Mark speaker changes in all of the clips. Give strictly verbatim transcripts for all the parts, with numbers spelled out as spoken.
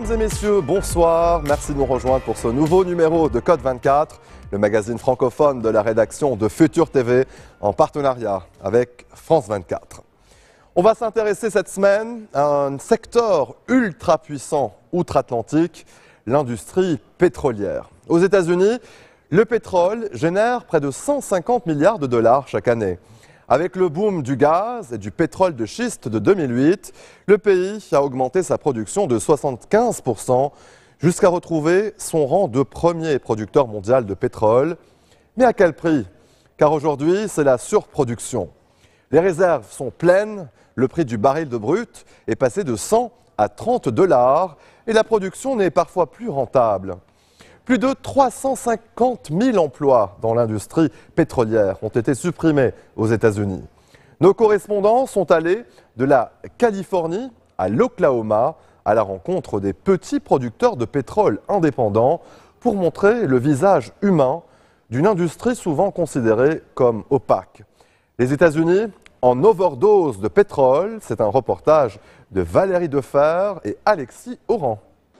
Speaker 1: Mesdames et messieurs, bonsoir. Merci de nous rejoindre pour ce nouveau numéro de Code vingt-quatre, le magazine francophone de la rédaction de Futur T V en partenariat avec France vingt-quatre. On va s'intéresser cette semaine à un secteur ultra puissant outre-Atlantique, l'industrie pétrolière. Aux États-Unis, le pétrole génère près de cent cinquante milliards de dollars chaque année. Avec le boom du gaz et du pétrole de schiste de deux mille huit, le pays a augmenté sa production de soixante-quinze pour cent jusqu'à retrouver son rang de premier producteur mondial de pétrole. Mais à quel prix? Car aujourd'hui, c'est la surproduction. Les réserves sont pleines, le prix du baril de brut est passé de cent à trente dollars et la production n'est parfois plus rentable. Plus de trois cent cinquante mille emplois dans l'industrie pétrolière ont été supprimés aux États-Unis. Nos correspondants sont allés de la Californie à l'Oklahoma à la rencontre des petits producteurs de pétrole indépendants pour montrer le visage humain d'une industrie souvent considérée comme opaque. Les États-Unis en overdose de pétrole, c'est un reportage de Valérie Defer et Alexis Oran.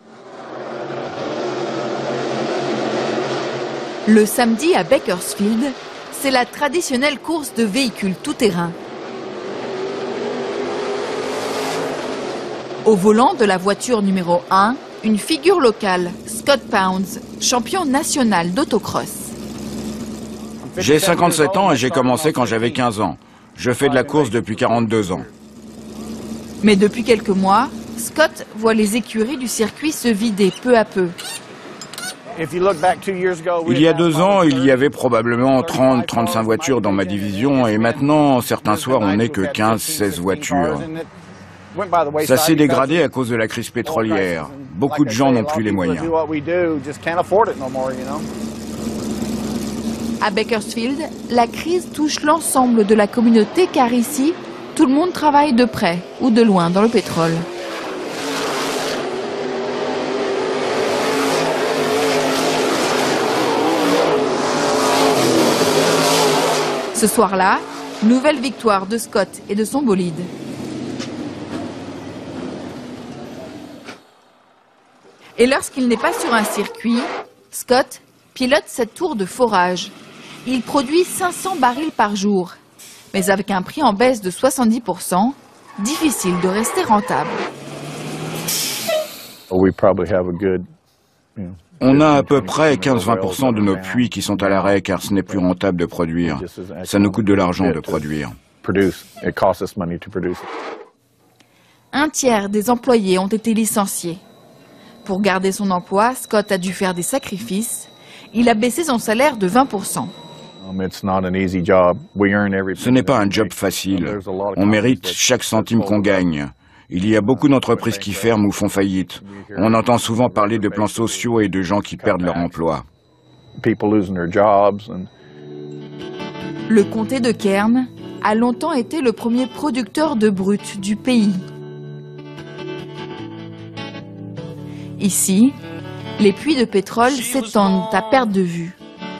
Speaker 2: Le samedi à Bakersfield, c'est la traditionnelle course de véhicules tout-terrain. Au volant de la voiture numéro un, une figure locale, Scott Pounds, champion national d'autocross.
Speaker 3: J'ai cinquante-sept ans et j'ai commencé quand j'avais quinze ans. Je fais de la course depuis quarante-deux ans.
Speaker 2: Mais depuis quelques mois, Scott voit les écuries du circuit se vider peu à peu.
Speaker 3: Il y a deux ans, il y avait probablement trente à trente-cinq voitures dans ma division et maintenant, certains soirs, on n'est que quinze à seize voitures. Ça s'est dégradé à cause de la crise pétrolière. Beaucoup de gens n'ont plus les moyens.
Speaker 2: À Bakersfield, la crise touche l'ensemble de la communauté car ici, tout le monde travaille de près ou de loin dans le pétrole. Ce soir-là, nouvelle victoire de Scott et de son bolide. Et lorsqu'il n'est pas sur un circuit, Scott pilote cette tour de forage. Il produit cinq cents barils par jour. Mais avec un prix en baisse de soixante-dix pour cent, difficile de rester rentable.
Speaker 3: On a à peu près quinze à vingt pour cent de nos puits qui sont à l'arrêt car ce n'est plus rentable de produire. Ça nous coûte de l'argent de produire.
Speaker 2: Un tiers des employés ont été licenciés. Pour garder son emploi, Scott a dû faire des sacrifices. Il a baissé son salaire de vingt pour cent.
Speaker 3: Ce n'est pas un job facile. On mérite chaque centime qu'on gagne. Il y a beaucoup d'entreprises qui ferment ou font faillite. On entend souvent parler de plans sociaux et de gens qui perdent leur emploi.
Speaker 2: Le comté de Kern a longtemps été le premier producteur de brut du pays. Ici, les puits de pétrole s'étendent à perte de vue.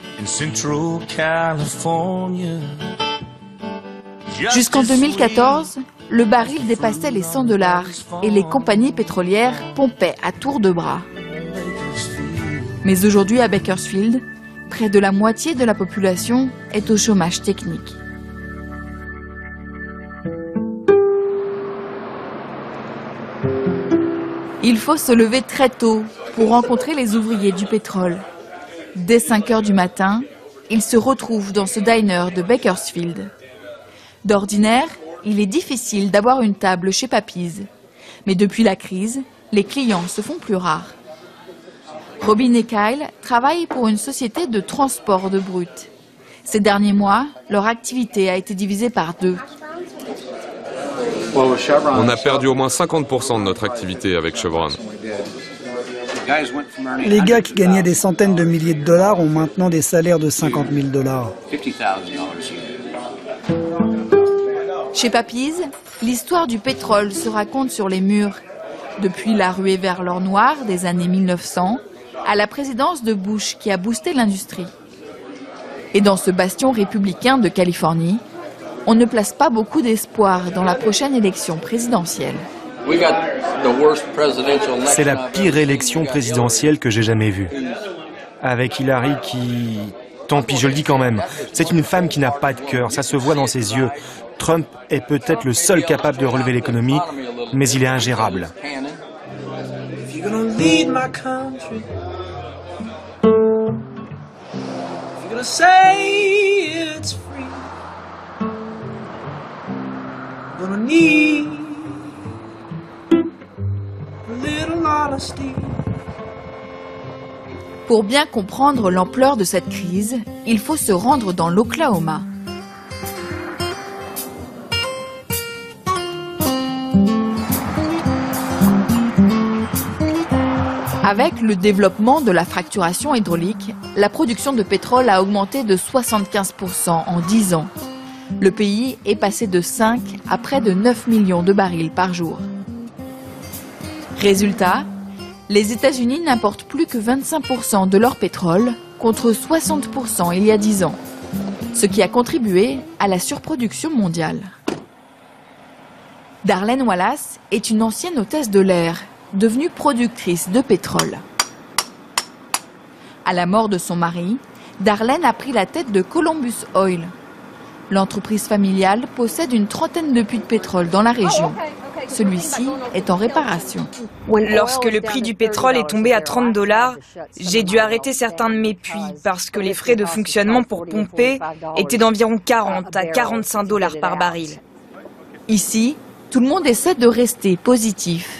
Speaker 2: Jusqu'en deux mille quatorze, le baril dépassait les cent dollars et les compagnies pétrolières pompaient à tour de bras. Mais aujourd'hui à Bakersfield, près de la moitié de la population est au chômage technique. Il faut se lever très tôt pour rencontrer les ouvriers du pétrole. Dès cinq heures du matin, ils se retrouvent dans ce diner de Bakersfield. D'ordinaire, il est difficile d'avoir une table chez Papy's. Mais depuis la crise, les clients se font plus rares. Robin et Kyle travaillent pour une société de transport de brut. Ces derniers mois, leur activité a été divisée par deux.
Speaker 4: On a perdu au moins cinquante pour cent de notre activité avec Chevron.
Speaker 5: Les gars qui gagnaient des centaines de milliers de dollars ont maintenant des salaires de cinquante mille dollars.
Speaker 2: Chez Papy's, l'histoire du pétrole se raconte sur les murs. Depuis la ruée vers l'or noir des années mille neuf cents à la présidence de Bush qui a boosté l'industrie. Et dans ce bastion républicain de Californie, on ne place pas beaucoup d'espoir dans la prochaine élection présidentielle.
Speaker 6: C'est la pire élection présidentielle que j'ai jamais vue. Avec Hillary qui... Tant pis, je le dis quand même. C'est une femme qui n'a pas de cœur, ça se voit dans ses yeux. Trump est peut-être le seul capable de relever l'économie, mais il est ingérable.
Speaker 2: Pour bien comprendre l'ampleur de cette crise, il faut se rendre dans l'Oklahoma. Avec le développement de la fracturation hydraulique, la production de pétrole a augmenté de soixante-quinze pour cent en dix ans. Le pays est passé de cinq à près de neuf millions de barils par jour. Résultat, les États-Unis n'importent plus que vingt-cinq pour cent de leur pétrole, contre soixante pour cent il y a dix ans, ce qui a contribué à la surproduction mondiale. Darlene Wallace est une ancienne hôtesse de l'air, devenue productrice de pétrole. À la mort de son mari, Darlene a pris la tête de Columbus Oil. L'entreprise familiale possède une trentaine de puits de pétrole dans la région. Celui-ci est en réparation.
Speaker 7: Lorsque le prix du pétrole est tombé à trente dollars, j'ai dû arrêter certains de mes puits parce que les frais de fonctionnement pour pomper étaient d'environ quarante à quarante-cinq dollars par baril.
Speaker 2: Ici, tout le monde essaie de rester positif.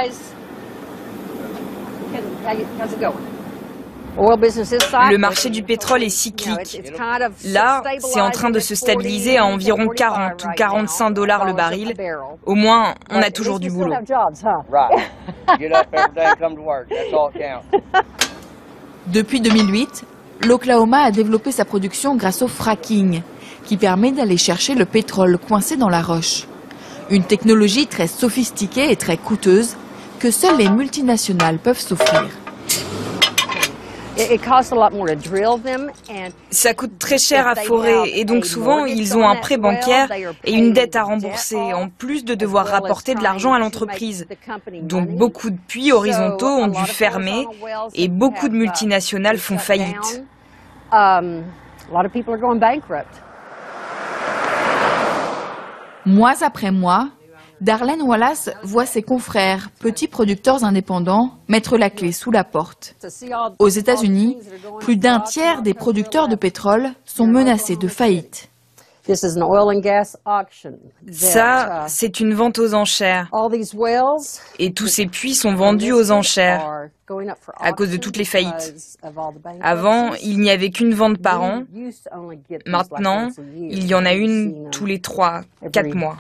Speaker 7: Le marché du pétrole est cyclique. Là, c'est en train de se stabiliser à environ quarante ou quarante-cinq dollars le baril. Au moins, on a toujours du boulot.
Speaker 2: Depuis deux mille huit, l'Oklahoma a développé sa production grâce au fracking, qui permet d'aller chercher le pétrole coincé dans la roche. Une technologie très sophistiquée et très coûteuse que seules les multinationales peuvent s'offrir.
Speaker 7: Ça coûte très cher à forer et donc souvent ils ont un prêt bancaire et une dette à rembourser en plus de devoir rapporter de l'argent à l'entreprise. Donc beaucoup de puits horizontaux ont dû fermer et beaucoup de multinationales font faillite.
Speaker 2: Mois après mois, Darlene Wallace voit ses confrères, petits producteurs indépendants, mettre la clé sous la porte. Aux États-Unis, plus d'un tiers des producteurs de pétrole sont menacés de faillite.
Speaker 7: Ça, c'est une vente aux enchères. Et tous ces puits sont vendus aux enchères à cause de toutes les faillites. Avant, il n'y avait qu'une vente par an. Maintenant, il y en a une tous les trois, quatre mois.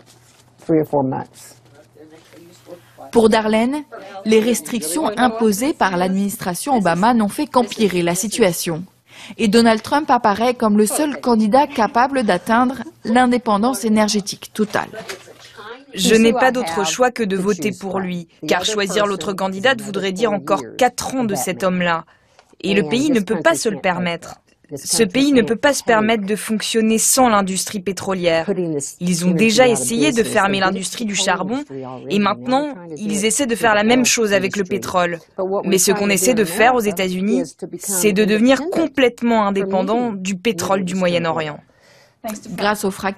Speaker 2: Pour Darlene, les restrictions imposées par l'administration Obama n'ont fait qu'empirer la situation. Et Donald Trump apparaît comme le seul candidat capable d'atteindre l'indépendance énergétique totale.
Speaker 7: Je n'ai pas d'autre choix que de voter pour lui, car choisir l'autre candidate voudrait dire encore quatre ans de cet homme-là. Et le pays ne peut pas se le permettre. Ce pays ne peut pas se permettre de fonctionner sans l'industrie pétrolière. Ils ont déjà essayé de fermer l'industrie du charbon et maintenant, ils essaient de faire la même chose avec le pétrole. Mais ce qu'on essaie de faire aux États-Unis, c'est de devenir complètement indépendant du pétrole du Moyen-Orient.
Speaker 2: Grâce au fracking ?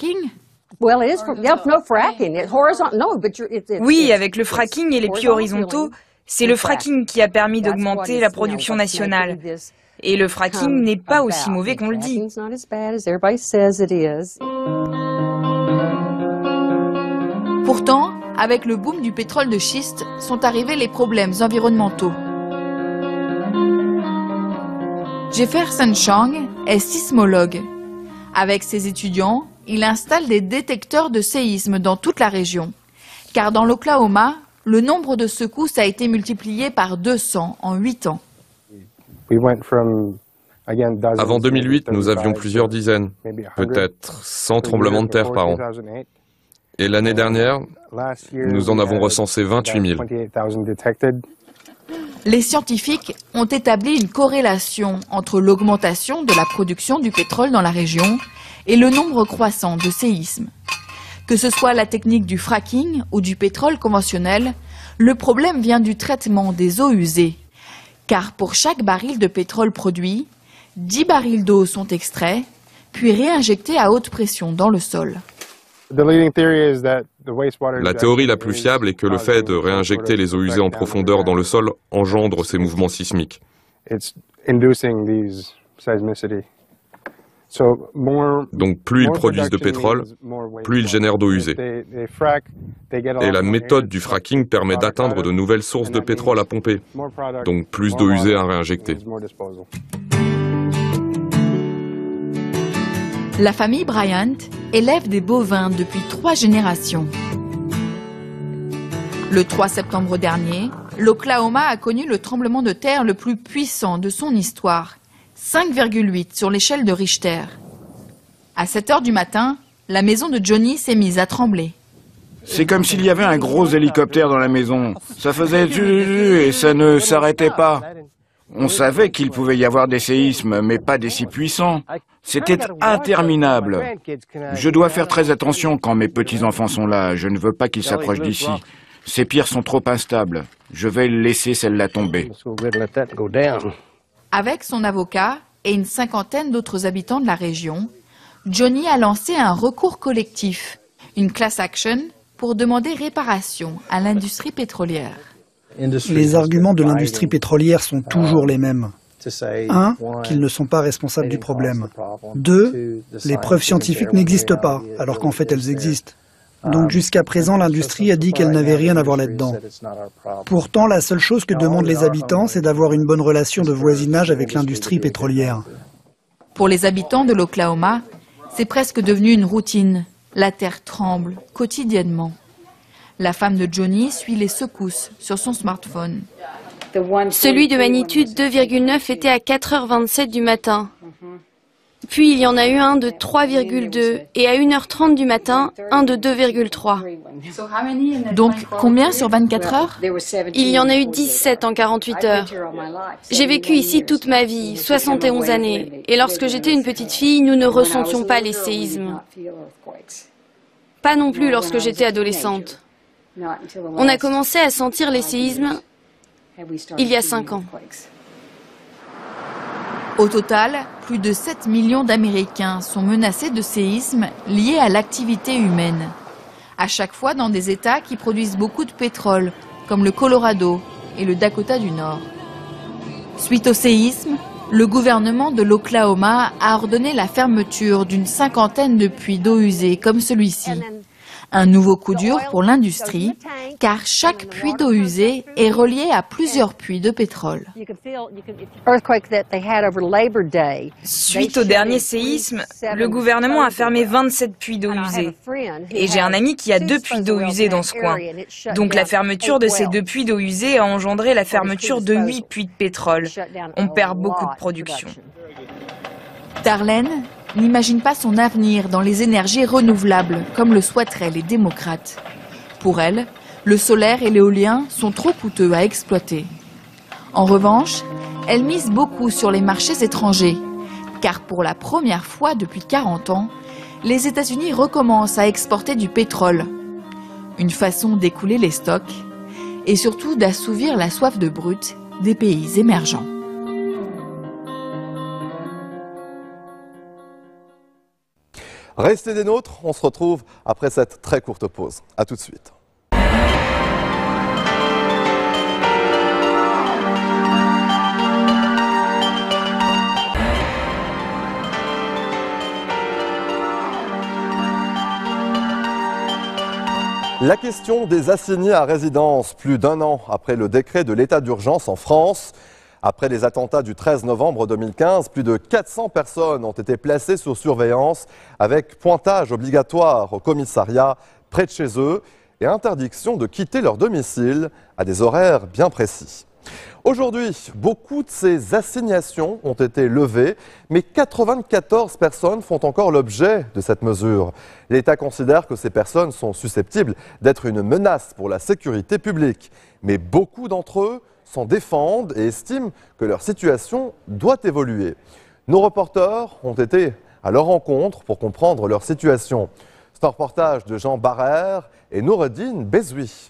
Speaker 7: Oui, avec le fracking et les puits horizontaux, c'est le fracking qui a permis d'augmenter la production nationale. Et le fracking n'est pas aussi mauvais qu'on le dit.
Speaker 2: Pourtant, avec le boom du pétrole de schiste, sont arrivés les problèmes environnementaux. Jefferson Chang est sismologue. Avec ses étudiants, il installe des détecteurs de séisme dans toute la région. Car dans l'Oklahoma, le nombre de secousses a été multiplié par deux cents en huit ans.
Speaker 4: Avant deux mille huit, nous avions plusieurs dizaines, peut-être cent tremblements de terre par an. Et l'année dernière, nous en avons recensé vingt-huit mille.
Speaker 2: Les scientifiques ont établi une corrélation entre l'augmentation de la production du pétrole dans la région et le nombre croissant de séismes. Que ce soit la technique du fracking ou du pétrole conventionnel, le problème vient du traitement des eaux usées. Car pour chaque baril de pétrole produit, dix barils d'eau sont extraits, puis réinjectés à haute pression dans le sol.
Speaker 4: La théorie la plus fiable est que le fait de réinjecter les eaux usées en profondeur dans le sol engendre ces mouvements sismiques. Donc plus ils produisent de pétrole, plus ils génèrent d'eau usée. Et la méthode du fracking permet d'atteindre de nouvelles sources de pétrole à pomper, donc plus d'eau usée à réinjecter.
Speaker 2: La famille Bryant élève des bovins depuis trois générations. Le trois septembre dernier, l'Oklahoma a connu le tremblement de terre le plus puissant de son histoire, cinq virgule huit sur l'échelle de Richter. À sept heures du matin, la maison de Johnny s'est mise à trembler.
Speaker 3: C'est comme s'il y avait un gros hélicoptère dans la maison. Ça faisait tu et ça ne s'arrêtait pas. On savait qu'il pouvait y avoir des séismes, mais pas des si puissants. C'était interminable. Je dois faire très attention quand mes petits-enfants sont là. Je ne veux pas qu'ils s'approchent d'ici. Ces pierres sont trop instables. Je vais laisser celle-là tomber.
Speaker 2: Avec son avocat et une cinquantaine d'autres habitants de la région, Johnny a lancé un recours collectif, une class action, pour demander réparation à l'industrie pétrolière.
Speaker 5: Les arguments de l'industrie pétrolière sont toujours les mêmes. Un, qu'ils ne sont pas responsables du problème. Deux, les preuves scientifiques n'existent pas, alors qu'en fait elles existent. Donc jusqu'à présent, l'industrie a dit qu'elle n'avait rien à voir là-dedans. Pourtant, la seule chose que demandent les habitants, c'est d'avoir une bonne relation de voisinage avec l'industrie pétrolière.
Speaker 2: Pour les habitants de l'Oklahoma, c'est presque devenu une routine. La terre tremble quotidiennement. La femme de Johnny suit les secousses sur son smartphone.
Speaker 8: Celui de magnitude deux virgule neuf était à quatre heures vingt-sept du matin. Puis il y en a eu un de trois virgule deux et à une heure trente du matin, un de deux virgule trois.
Speaker 2: Donc combien sur vingt-quatre heures?
Speaker 8: Il y en a eu dix-sept en quarante-huit heures. J'ai vécu ici toute ma vie, soixante et onze années. Et lorsque j'étais une petite fille, nous ne ressentions pas les séismes. Pas non plus lorsque j'étais adolescente. On a commencé à sentir les séismes il y a cinq ans.
Speaker 2: Au total, plus de sept millions d'Américains sont menacés de séismes liés à l'activité humaine. À chaque fois dans des États qui produisent beaucoup de pétrole, comme le Colorado et le Dakota du Nord. Suite au séisme, le gouvernement de l'Oklahoma a ordonné la fermeture d'une cinquantaine de puits d'eau usée comme celui-ci. Un nouveau coup dur pour l'industrie, car chaque puits d'eau usée est relié à plusieurs puits de pétrole.
Speaker 7: Suite au dernier séisme, le gouvernement a fermé vingt-sept puits d'eau usée. Et j'ai un ami qui a deux puits d'eau usée dans ce coin. Donc la fermeture de ces deux puits d'eau usée a engendré la fermeture de huit puits de pétrole. On perd beaucoup de production.
Speaker 2: Darlene n'imagine pas son avenir dans les énergies renouvelables, comme le souhaiteraient les démocrates. Pour elle, le solaire et l'éolien sont trop coûteux à exploiter. En revanche, elle mise beaucoup sur les marchés étrangers, car pour la première fois depuis quarante ans, les États-Unis recommencent à exporter du pétrole. Une façon d'écouler les stocks et surtout d'assouvir la soif de brut des pays émergents.
Speaker 1: Restez des nôtres, on se retrouve après cette très courte pause. A tout de suite. La question des assignés à résidence, plus d'un an après le décret de l'état d'urgence en France. Après les attentats du treize novembre deux mille quinze, plus de quatre cents personnes ont été placées sous surveillance avec pointage obligatoire au commissariat près de chez eux et interdiction de quitter leur domicile à des horaires bien précis. Aujourd'hui, beaucoup de ces assignations ont été levées, mais quatre-vingt-quatorze personnes font encore l'objet de cette mesure. L'État considère que ces personnes sont susceptibles d'être une menace pour la sécurité publique, mais beaucoup d'entre eux s'en défendent et estiment que leur situation doit évoluer. Nos reporters ont été à leur rencontre pour comprendre leur situation. C'est un reportage de Jean Barrère et Noureddine Bezoui.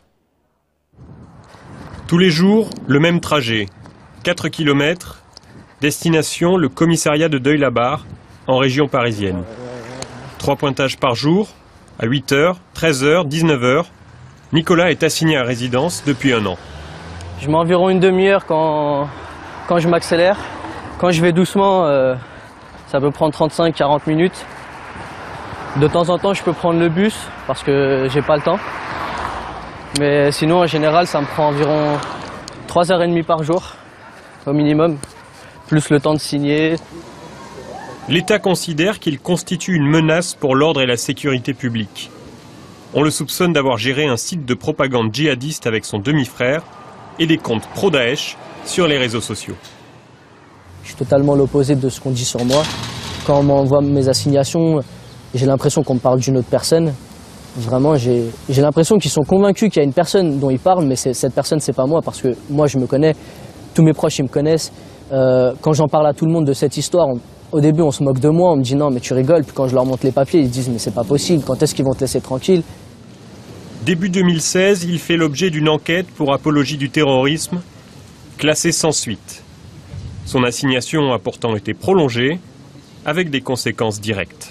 Speaker 9: Tous les jours, le même trajet. quatre kilomètres, destination le commissariat de Deuil-la-Barre, en région parisienne. Trois pointages par jour, à huit heures, treize heures, dix-neuf heures. Nicolas est assigné à résidence depuis un an.
Speaker 10: Je mets environ une demi-heure quand, quand je m'accélère. Quand je vais doucement, euh, ça peut prendre trente-cinq à quarante minutes. De temps en temps, je peux prendre le bus parce que j'ai pas le temps. Mais sinon, en général, ça me prend environ trois heures trente par jour, au minimum, plus le temps de signer.
Speaker 9: L'État considère qu'il constitue une menace pour l'ordre et la sécurité publique. On le soupçonne d'avoir géré un site de propagande djihadiste avec son demi-frère et des comptes pro-Daesh sur les réseaux sociaux.
Speaker 10: Je suis totalement l'opposé de ce qu'on dit sur moi. Quand on m'envoie mes assignations, j'ai l'impression qu'on me parle d'une autre personne. Vraiment, j'ai l'impression qu'ils sont convaincus qu'il y a une personne dont ils parlent, mais cette personne, c'est pas moi, parce que moi, je me connais, tous mes proches, ils me connaissent. Euh, quand j'en parle à tout le monde de cette histoire, on, au début, on se moque de moi, on me dit non, mais tu rigoles. Puis quand je leur montre les papiers, ils disent mais c'est pas possible, quand est-ce qu'ils vont te laisser tranquille?
Speaker 9: Début deux mille seize, il fait l'objet d'une enquête pour apologie du terrorisme, classée sans suite. Son assignation a pourtant été prolongée, avec des conséquences directes.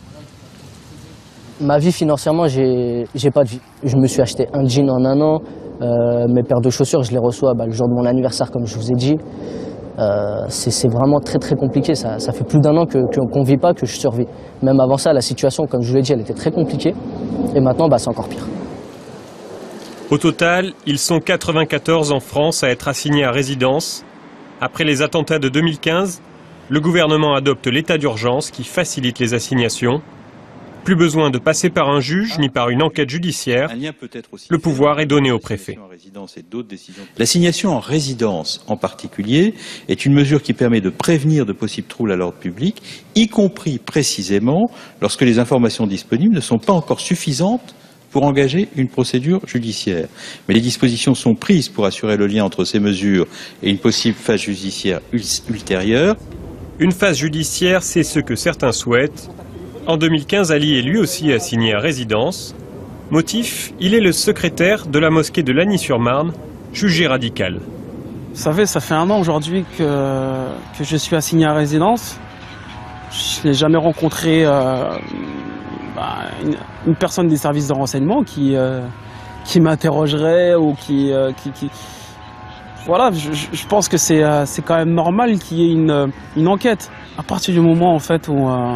Speaker 10: Ma vie financièrement, j'ai pas de vie. Je me suis acheté un jean en un an. Euh, mes paires de chaussures, je les reçois bah, le jour de mon anniversaire, comme je vous ai dit. Euh, c'est vraiment très très compliqué. Ça, ça fait plus d'un an qu'on que, qu'on vit pas, que je survis. Même avant ça, la situation, comme je vous l'ai dit, elle était très compliquée. Et maintenant, bah, c'est encore pire.
Speaker 9: Au total, ils sont quatre-vingt-quatorze en France à être assignés à résidence. Après les attentats de deux mille quinze, le gouvernement adopte l'état d'urgence qui facilite les assignations. Plus besoin de passer par un juge ni par une enquête judiciaire. Le pouvoir est donné au préfet.
Speaker 11: L'assignation en résidence, en particulier, est une mesure qui permet de prévenir de possibles troubles à l'ordre public, y compris précisément lorsque les informations disponibles ne sont pas encore suffisantes pour engager une procédure judiciaire. Mais les dispositions sont prises pour assurer le lien entre ces mesures et une possible phase judiciaire ultérieure.
Speaker 9: Une phase judiciaire, c'est ce que certains souhaitent. En deux mille quinze, Ali est lui aussi assigné à résidence. Motif, il est le secrétaire de la mosquée de Lagny-sur-Marne, jugé radical.
Speaker 12: Vous savez, ça fait un an aujourd'hui que, que je suis assigné à résidence. Je n'ai jamais rencontré euh, bah, une, une personne des services de renseignement qui, euh, qui m'interrogerait ou qui, euh, qui, qui... Voilà, je, je pense que c'est euh, c'est quand même normal qu'il y ait une, une enquête. À partir du moment en fait où... Euh,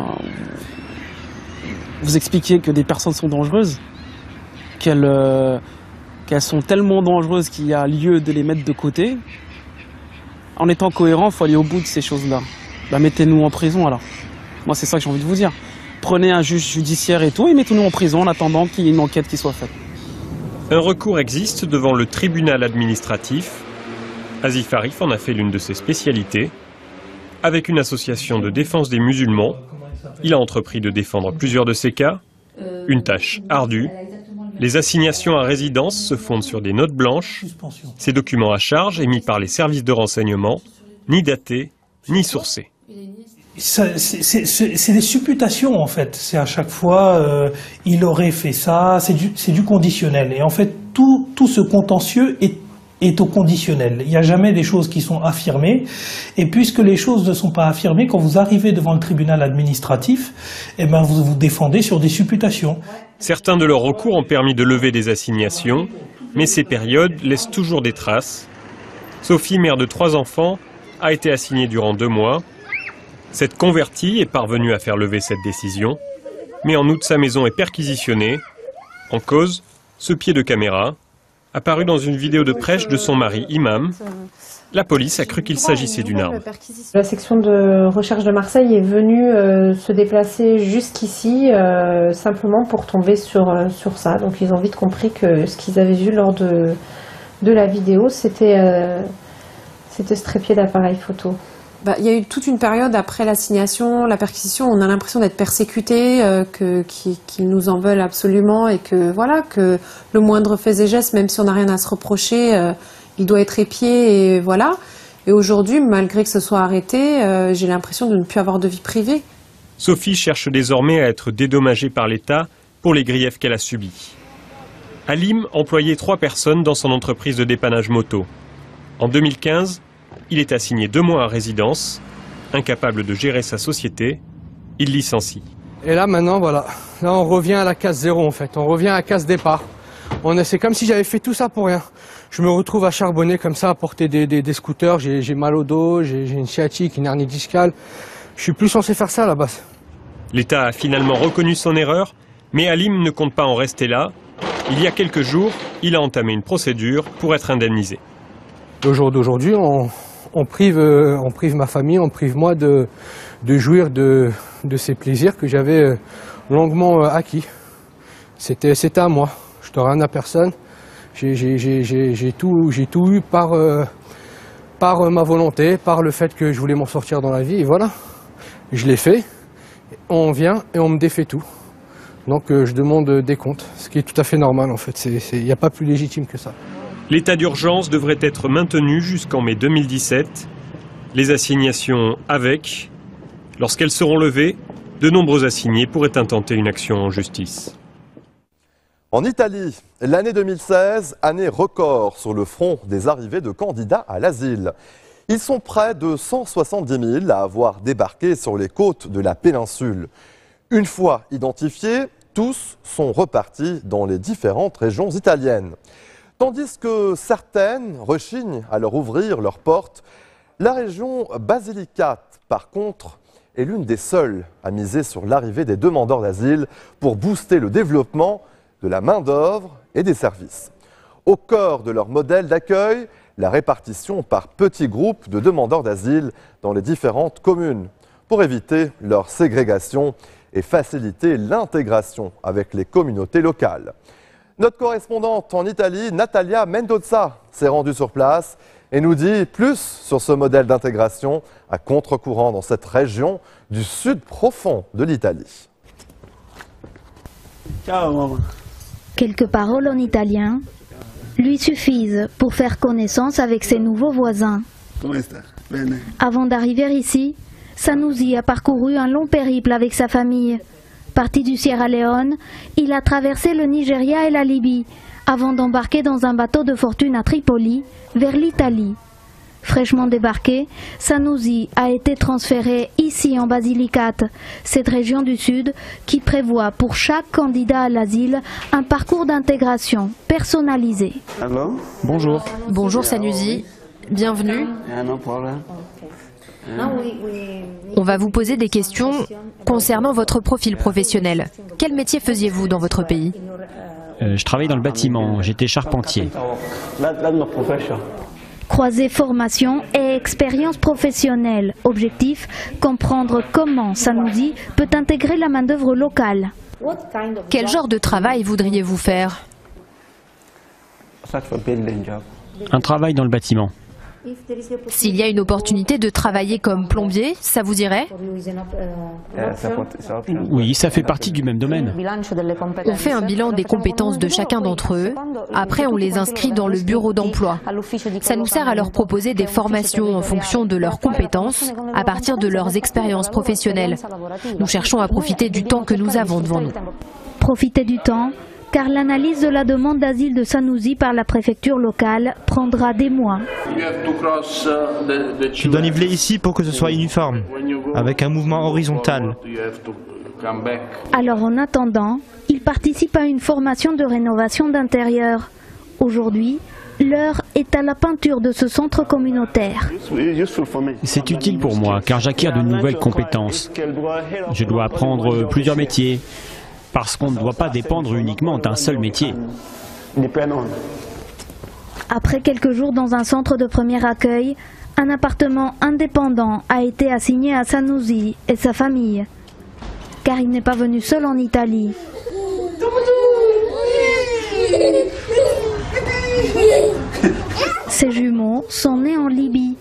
Speaker 12: vous expliquez que des personnes sont dangereuses, qu'elles euh, qu'elles sont tellement dangereuses qu'il y a lieu de les mettre de côté. En étant cohérent, il faut aller au bout de ces choses-là. Bah, mettez-nous en prison alors. Moi, c'est ça que j'ai envie de vous dire. Prenez un juge judiciaire et tout, et mettez-nous en prison en attendant qu'il y ait une enquête qui soit faite.
Speaker 9: Un recours existe devant le tribunal administratif. Azif Arif en a fait l'une de ses spécialités. Avec une association de défense des musulmans, il a entrepris de défendre plusieurs de ces cas, une tâche ardue. Les assignations à résidence se fondent sur des notes blanches, ces documents à charge émis par les services de renseignement, ni datés, ni sourcés.
Speaker 13: C'est des supputations en fait, c'est à chaque fois euh, il aurait fait ça, c'est du, du conditionnel. Et en fait tout, tout ce contentieux est est au conditionnel. Il n'y a jamais des choses qui sont affirmées. Et puisque les choses ne sont pas affirmées, quand vous arrivez devant le tribunal administratif, eh ben vous vous défendez sur des supputations.
Speaker 9: Certains de leurs recours ont permis de lever des assignations, mais ces périodes laissent toujours des traces. Sophie, mère de trois enfants, a été assignée durant deux mois. Cette convertie est parvenue à faire lever cette décision, mais en août, sa maison est perquisitionnée. En cause, ce pied de caméra, apparu dans une vidéo de prêche de son mari, imam. La police a cru qu'il s'agissait d'une arme.
Speaker 14: La section de recherche de Marseille est venue euh, se déplacer jusqu'ici euh, simplement pour tomber sur, euh, sur ça. Donc ils ont vite compris que ce qu'ils avaient vu lors de, de la vidéo, c'était euh, c'était ce trépied d'appareil photo.
Speaker 15: Bah, il y a eu toute une période après l'assignation, la perquisition, on a l'impression d'être persécutés, euh, que, qu'ils, qu'ils nous en veulent absolument et que voilà, que le moindre fait et geste, même si on n'a rien à se reprocher, euh, il doit être épié et voilà. Et aujourd'hui, malgré que ce soit arrêté, euh, j'ai l'impression de ne plus avoir de vie privée.
Speaker 9: Sophie cherche désormais à être dédommagée par l'État pour les griefs qu'elle a subis. Halim employait trois personnes dans son entreprise de dépannage moto. En deux mille quinze, il est assigné deux mois à résidence. Incapable de gérer sa société, il licencie.
Speaker 16: Et là maintenant, voilà, là on revient à la case zéro en fait, on revient à la case départ. C'est comme si j'avais fait tout ça pour rien. Je me retrouve à charbonner comme ça, à porter des, des, des scooters, j'ai mal au dos, j'ai une sciatique, une hernie discale. Je suis plus censé faire ça à la base.
Speaker 9: L'État a finalement reconnu son erreur, mais Halim ne compte pas en rester là. Il y a quelques jours, il a entamé une procédure pour être indemnisé.
Speaker 16: Au jour d'aujourd'hui, on, on, prive, on prive ma famille, on prive moi de, de jouir de, de ces plaisirs que j'avais longuement acquis. C'était à moi, je ne dois rien à personne. J'ai tout, tout eu par, euh, par ma volonté, par le fait que je voulais m'en sortir dans la vie, et voilà. Je l'ai fait, on vient et on me défait tout. Donc euh, je demande des comptes, ce qui est tout à fait normal en fait, il n'y a pas plus légitime que ça.
Speaker 9: L'état d'urgence devrait être maintenu jusqu'en mai deux mille dix-sept. Les assignations avec, lorsqu'elles seront levées, de nombreux assignés pourraient intenter une action en justice.
Speaker 1: En Italie, l'année deux mille seize, année record sur le front des arrivées de candidats à l'asile. Ils sont près de cent soixante-dix mille à avoir débarqué sur les côtes de la péninsule. Une fois identifiés, tous sont repartis dans les différentes régions italiennes. Tandis que certaines rechignent à leur ouvrir leurs portes, la région Basilicate, par contre, est l'une des seules à miser sur l'arrivée des demandeurs d'asile pour booster le développement de la main-d'œuvre et des services. Au cœur de leur modèle d'accueil, la répartition par petits groupes de demandeurs d'asile dans les différentes communes pour éviter leur ségrégation et faciliter l'intégration avec les communautés locales. Notre correspondante en Italie, Natalia Mendoza, s'est rendue sur place et nous dit plus sur ce modèle d'intégration à contre-courant dans cette région du sud profond de l'Italie.
Speaker 17: Ciao maman. Quelques paroles en italien lui suffisent pour faire connaissance avec ses nouveaux voisins. Avant d'arriver ici, Sanusi a parcouru un long périple avec sa famille. Parti du Sierra Leone, il a traversé le Nigeria et la Libye, avant d'embarquer dans un bateau de fortune à Tripoli, vers l'Italie. Fraîchement débarqué, Sanusi a été transféré ici en Basilicate, cette région du Sud qui prévoit pour chaque candidat à l'asile un parcours d'intégration personnalisé.
Speaker 18: Bonjour. Bonjour Sanusi, bienvenue. On va vous poser des questions concernant votre profil professionnel. Quel métier faisiez-vous dans votre pays?
Speaker 19: euh, Je travaille dans le bâtiment, j'étais charpentier.
Speaker 17: Croiser formation et expérience professionnelle. Objectif, comprendre comment Sanusi peut intégrer la main-d'œuvre locale.
Speaker 18: Quel genre de travail voudriez-vous faire?
Speaker 19: Un travail dans le bâtiment.
Speaker 18: S'il y a une opportunité de travailler comme plombier, ça vous irait?
Speaker 19: Oui, ça fait partie du même domaine.
Speaker 18: On fait un bilan des compétences de chacun d'entre eux. Après, on les inscrit dans le bureau d'emploi. Ça nous sert à leur proposer des formations en fonction de leurs compétences, à partir de leurs expériences professionnelles. Nous cherchons à profiter du temps que nous avons devant nous.
Speaker 17: Profiter du temps, car l'analyse de la demande d'asile de Sanusi par la préfecture locale prendra des mois.
Speaker 20: Tu dois niveler ici pour que ce soit uniforme, avec un mouvement horizontal.
Speaker 17: Alors en attendant, il participe à une formation de rénovation d'intérieur. Aujourd'hui, l'heure est à la peinture de ce centre communautaire.
Speaker 19: C'est utile pour moi, car j'acquiers de nouvelles compétences. Je dois apprendre plusieurs métiers. Parce qu'on ne doit pas dépendre uniquement d'un seul métier.
Speaker 17: Après quelques jours dans un centre de premier accueil, un appartement indépendant a été assigné à Sanusi et sa famille. Car il n'est pas venu seul en Italie. Ses jumeaux sont nés en Libye.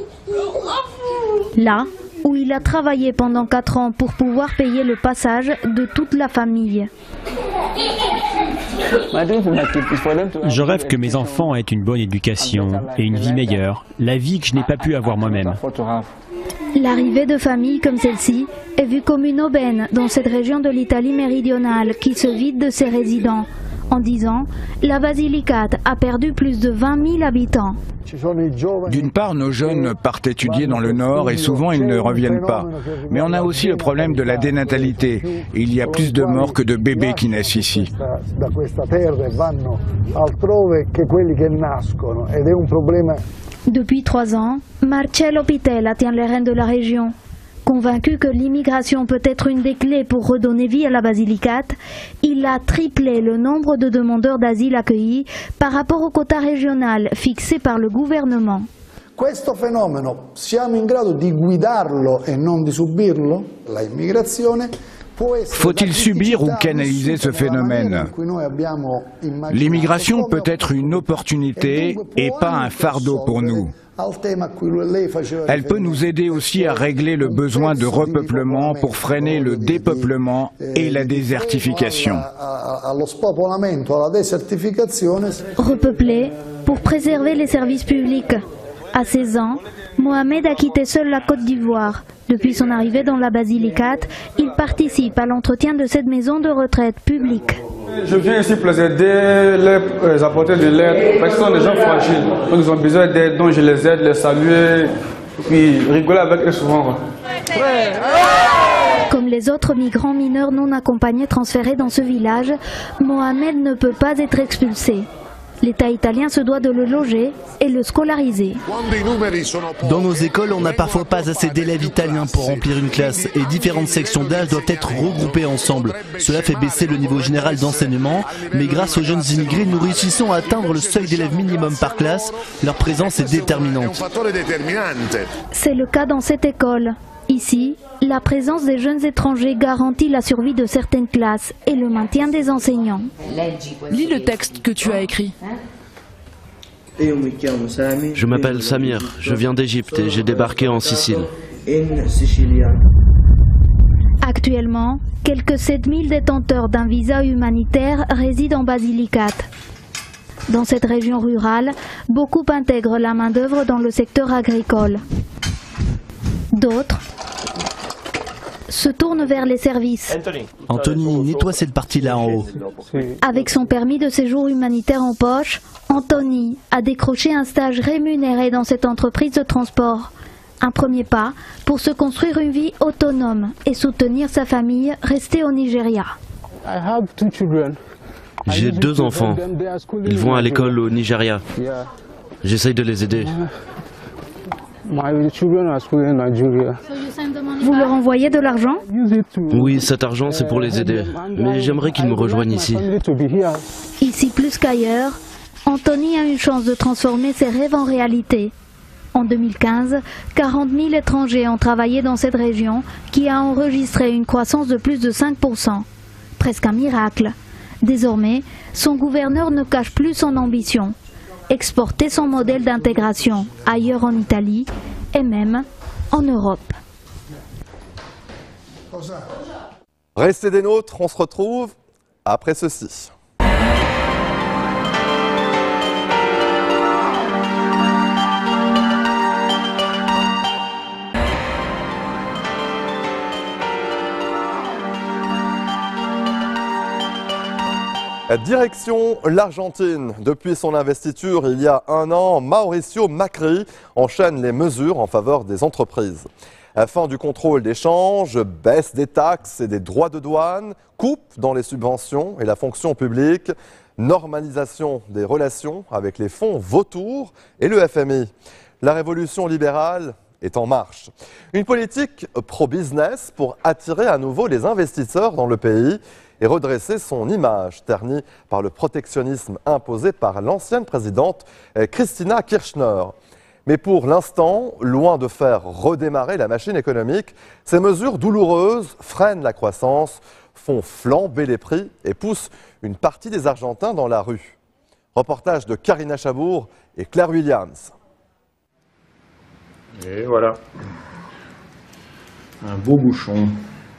Speaker 17: Là, où il a travaillé pendant quatre ans pour pouvoir payer le passage de toute la famille.
Speaker 19: Je rêve que mes enfants aient une bonne éducation et une vie meilleure, la vie que je n'ai pas pu avoir moi-même.
Speaker 17: L'arrivée de familles comme celle-ci est vue comme une aubaine dans cette région de l'Italie méridionale qui se vide de ses résidents. En dix ans, la Basilicate a perdu plus de vingt mille habitants.
Speaker 3: D'une part, nos jeunes partent étudier dans le nord et souvent ils ne reviennent pas. Mais on a aussi le problème de la dénatalité. Il y a plus de morts que de bébés qui naissent ici.
Speaker 17: Depuis trois ans, Marcello Pitella tient les rênes de la région. Convaincu que l'immigration peut être une des clés pour redonner vie à la Basilicate, il a triplé le nombre de demandeurs d'asile accueillis par rapport au quota régional fixé par le gouvernement.
Speaker 21: Questo fenomeno siamo in grado di guidarlo e non di subirlo? La immigrazione
Speaker 3: Faut-il subir ou canaliser ce phénomène? L'immigration peut être une opportunité et pas un fardeau pour nous. Elle peut nous aider aussi à régler le besoin de repeuplement pour freiner le dépeuplement et la désertification.
Speaker 17: Repeupler pour préserver les services publics. À seize ans, Mohamed a quitté seul la Côte d'Ivoire. Depuis son arrivée dans la Basilicate, il participe à l'entretien de cette maison de retraite publique.
Speaker 22: Je viens ici pour les aider, les apporter de l'aide, parce qu'ils sont des gens fragiles. Donc ils ont besoin d'aide, donc je les aide, les saluer, puis rigoler avec eux souvent.
Speaker 17: Comme les autres migrants mineurs non accompagnés transférés dans ce village, Mohamed ne peut pas être expulsé. L'État italien se doit de le loger et le scolariser.
Speaker 23: Dans nos écoles, on n'a parfois pas assez d'élèves italiens pour remplir une classe et différentes sections d'âge doivent être regroupées ensemble. Cela fait baisser le niveau général d'enseignement, mais grâce aux jeunes immigrés, nous réussissons à atteindre le seuil d'élèves minimum par classe. Leur présence est déterminante.
Speaker 17: C'est le cas dans cette école. Ici, la présence des jeunes étrangers garantit la survie de certaines classes et le maintien des enseignants.
Speaker 24: Lis le texte que tu as écrit.
Speaker 23: Je m'appelle Samir, je viens d'Égypte et j'ai débarqué en Sicile.
Speaker 17: Actuellement, quelques sept mille détenteurs d'un visa humanitaire résident en Basilicate. Dans cette région rurale, beaucoup intègrent la main-d'œuvre dans le secteur agricole. D'autres se tournent vers les services.
Speaker 23: Anthony, nettoie cette partie-là en haut.
Speaker 17: Avec son permis de séjour humanitaire en poche, Anthony a décroché un stage rémunéré dans cette entreprise de transport. Un premier pas pour se construire une vie autonome et soutenir sa famille restée au Nigeria.
Speaker 23: J'ai deux enfants. Ils vont à l'école au Nigeria. J'essaye de les aider.
Speaker 17: Vous leur envoyez de l'argent?
Speaker 23: Oui, cet argent c'est pour les aider, mais j'aimerais qu'ils me rejoignent ici.
Speaker 17: Ici plus qu'ailleurs, Anthony a une chance de transformer ses rêves en réalité. En deux mille quinze, quarante mille étrangers ont travaillé dans cette région qui a enregistré une croissance de plus de cinq pour cent. Presque un miracle. Désormais, son gouverneur ne cache plus son ambition. Exporter son modèle d'intégration ailleurs en Italie et même en Europe.
Speaker 1: Restez des nôtres, on se retrouve après ceci. Direction l'Argentine. Depuis son investiture il y a un an, Mauricio Macri enchaîne les mesures en faveur des entreprises. Fin du contrôle des changes, baisse des taxes et des droits de douane, coupe dans les subventions et la fonction publique, normalisation des relations avec les fonds vautours et le F M I. La révolution libérale est en marche. Une politique pro-business pour attirer à nouveau les investisseurs dans le pays et redresser son image, ternie par le protectionnisme imposé par l'ancienne présidente Cristina Kirchner. Mais pour l'instant, loin de faire redémarrer la machine économique, ces mesures douloureuses freinent la croissance, font flamber les prix et poussent une partie des Argentins dans la rue. Reportage de Karina Chabour et Claire Williams.
Speaker 25: Et voilà, un beau bouchon.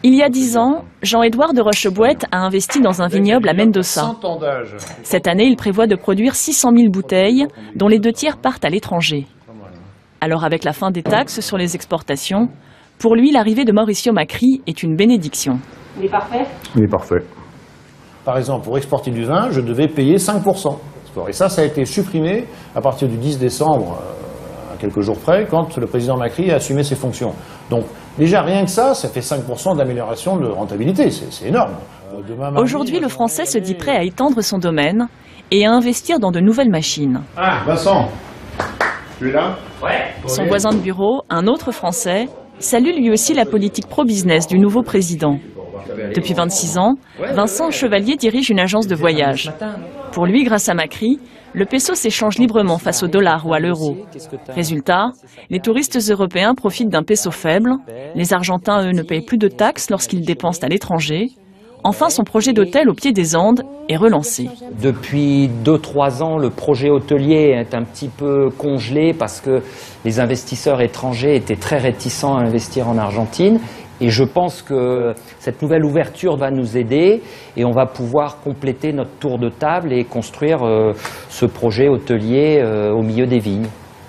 Speaker 4: Il y a dix ans, Jean-Édouard de Rochebouette a investi dans un vignoble à Mendoza. Cette année, il prévoit de produire six cent mille bouteilles, dont les deux tiers partent à l'étranger. Alors avec la fin des taxes sur les exportations, pour lui, l'arrivée de Mauricio Macri est une bénédiction.
Speaker 5: Il est parfait ?
Speaker 6: Il est parfait.
Speaker 5: Par exemple, pour exporter du vin, je devais payer cinq pour cent. Et ça, ça a été supprimé à partir du dix décembre, euh, à quelques jours près, quand le président Macri a assumé ses fonctions. Donc, déjà, rien que ça, ça fait cinq pour cent d'amélioration de rentabilité. C'est énorme.
Speaker 4: Euh, Aujourd'hui, le Français se dit prêt à étendre son domaine et à investir dans de nouvelles machines.
Speaker 6: Ah, Vincent, tu es là ?
Speaker 4: Ouais. Son voisin de bureau, un autre Français, salue lui aussi la politique pro-business du nouveau président. Depuis vingt-six ans, Vincent Chevalier dirige une agence de voyage. Pour lui, grâce à Macri, le peso s'échange librement face au dollar ou à l'euro. Résultat, les touristes européens profitent d'un peso faible, les Argentins, eux, ne payent plus de taxes lorsqu'ils dépensent à l'étranger. Enfin, son projet d'hôtel au pied des Andes est relancé.
Speaker 8: Depuis deux trois ans, le projet hôtelier est un petit peu congelé parce que les investisseurs étrangers étaient très réticents à investir en Argentine. Et je pense que cette nouvelle ouverture va nous aider et on va pouvoir compléter notre tour de table et construire euh, ce projet hôtelier euh, au milieu des vignes.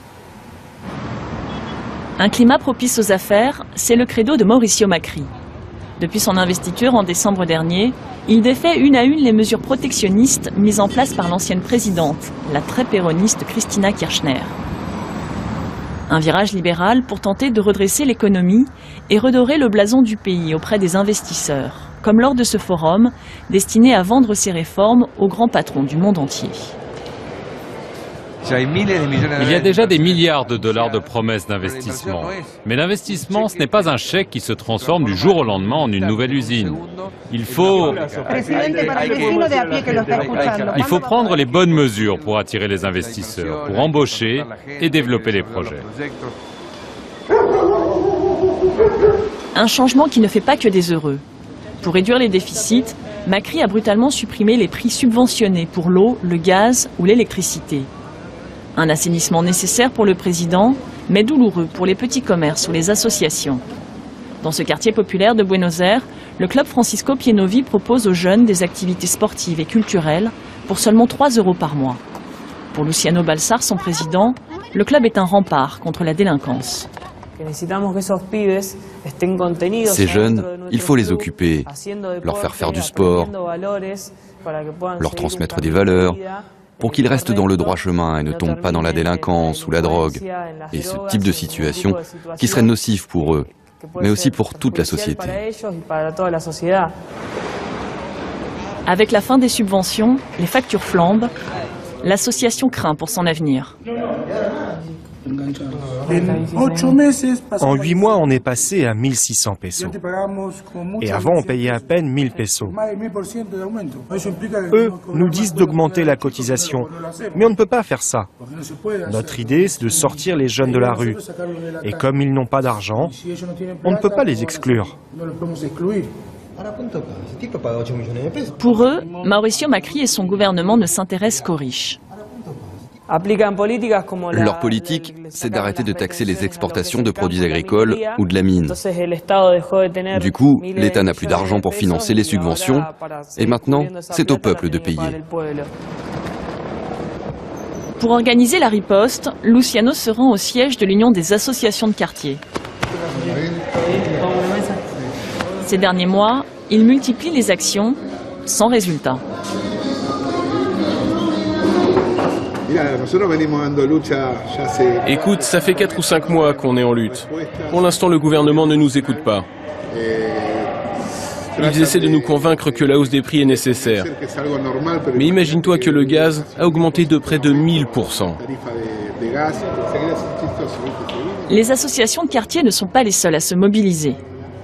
Speaker 4: Un climat propice aux affaires, c'est le credo de Mauricio Macri. Depuis son investiture en décembre dernier, il défait une à une les mesures protectionnistes mises en place par l'ancienne présidente, la très péroniste Cristina Kirchner. Un virage libéral pour tenter de redresser l'économie et redorer le blason du pays auprès des investisseurs, comme lors de ce forum destiné à vendre ces réformes aux grands patrons du monde entier.
Speaker 25: Il y a déjà des milliards de dollars de promesses d'investissement. Mais l'investissement, ce n'est pas un chèque qui se transforme du jour au lendemain en une nouvelle usine. Il faut... Il faut prendre les bonnes mesures pour attirer les investisseurs, pour embaucher et développer les projets.
Speaker 4: Un changement qui ne fait pas que des heureux. Pour réduire les déficits, Macri a brutalement supprimé les prix subventionnés pour l'eau, le gaz ou l'électricité. Un assainissement nécessaire pour le président, mais douloureux pour les petits commerces ou les associations. Dans ce quartier populaire de Buenos Aires, le club Francisco Pienovi propose aux jeunes des activités sportives et culturelles pour seulement trois euros par mois. Pour Luciano Balsar, son président, le club est un rempart contre la délinquance.
Speaker 26: Ces jeunes, il faut les occuper, leur faire faire du sport, leur transmettre des valeurs, pour qu'ils restent dans le droit chemin et ne tombent pas dans la délinquance ou la drogue, et ce type de situation qui serait nocif pour eux, mais aussi pour toute la société.
Speaker 4: Avec la fin des subventions, les factures flambent, l'association craint pour son avenir.
Speaker 27: En huit mois, on est passé à mille six cents pesos. Et avant, on payait à peine mille pesos. Eux nous disent d'augmenter la cotisation, mais on ne peut pas faire ça. Notre idée, c'est de sortir les jeunes de la rue. Et comme ils n'ont pas d'argent, on ne peut pas les exclure.
Speaker 4: Pour eux, Mauricio Macri et son gouvernement ne s'intéressent qu'aux riches.
Speaker 26: Leur politique, c'est d'arrêter de taxer les exportations de produits agricoles ou de la mine. Du coup, l'État n'a plus d'argent pour financer les subventions, et maintenant, c'est au peuple de payer.
Speaker 4: Pour organiser la riposte, Luciano se rend au siège de l'Union des associations de quartier. Ces derniers mois, il multiplie les actions, sans résultat.
Speaker 28: Écoute, ça fait quatre ou cinq mois qu'on est en lutte. Pour l'instant, le gouvernement ne nous écoute pas. Ils essaient de nous convaincre que la hausse des prix est nécessaire. Mais imagine-toi que le gaz a augmenté de près de mille pour cent.
Speaker 4: Les associations de quartier ne sont pas les seules à se mobiliser.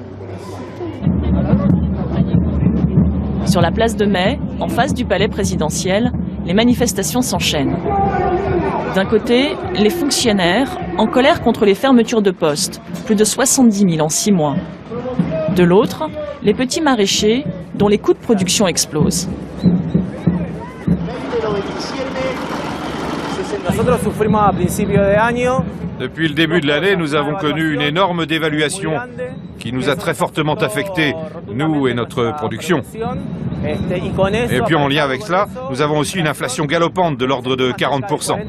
Speaker 4: Sur la place de Mai, en face du palais présidentiel, les manifestations s'enchaînent. D'un côté, les fonctionnaires, en colère contre les fermetures de postes, plus de soixante-dix mille en six mois. De l'autre, les petits maraîchers, dont les coûts de production explosent.
Speaker 29: Depuis le début de l'année, nous avons connu une énorme dévaluation
Speaker 2: qui nous a très fortement affectés, nous et notre production. Et puis en lien avec cela, nous avons aussi une inflation galopante de l'ordre de quarante pour cent.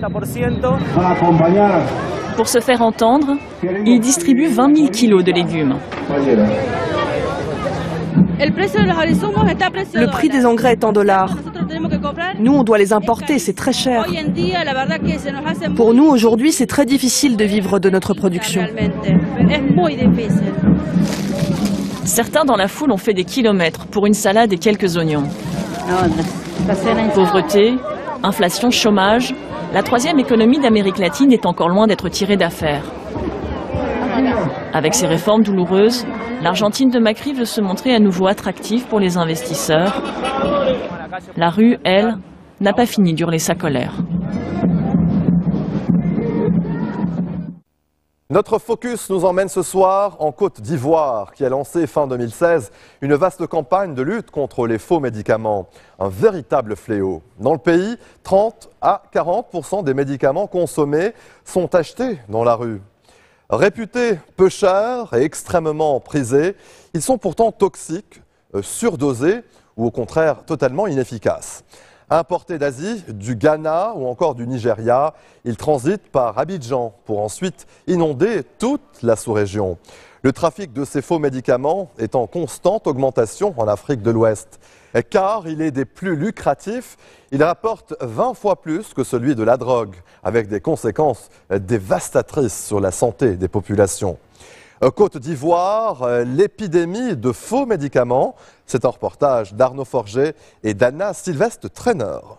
Speaker 4: Pour se faire entendre, il distribue vingt mille kilos de légumes.
Speaker 7: Le prix des engrais est en dollars. Nous, on doit les importer, c'est très cher. Pour nous, aujourd'hui, c'est très difficile de vivre de notre production.
Speaker 4: Certains dans la foule ont fait des kilomètres pour une salade et quelques oignons. Pauvreté, inflation, chômage, la troisième économie d'Amérique latine est encore loin d'être tirée d'affaire. Avec ses réformes douloureuses, l'Argentine de Macri veut se montrer à nouveau attractive pour les investisseurs. La rue, elle, n'a pas fini d'hurler sa colère.
Speaker 1: Notre focus nous emmène ce soir en Côte d'Ivoire, qui a lancé fin deux mille seize une vaste campagne de lutte contre les faux médicaments. Un véritable fléau. Dans le pays, trente à quarante pour cent des médicaments consommés sont achetés dans la rue. Réputés peu chers et extrêmement prisés, ils sont pourtant toxiques, surdosés ou au contraire totalement inefficaces. Importés d'Asie, du Ghana ou encore du Nigeria, ils transitent par Abidjan pour ensuite inonder toute la sous-région. Le trafic de ces faux médicaments est en constante augmentation en Afrique de l'Ouest. Car il est des plus lucratifs, il rapporte vingt fois plus que celui de la drogue, avec des conséquences dévastatrices sur la santé des populations. Côte d'Ivoire, l'épidémie de faux médicaments, c'est un reportage d'Arnaud Forget et d'Anna Sylvestre Traîneur.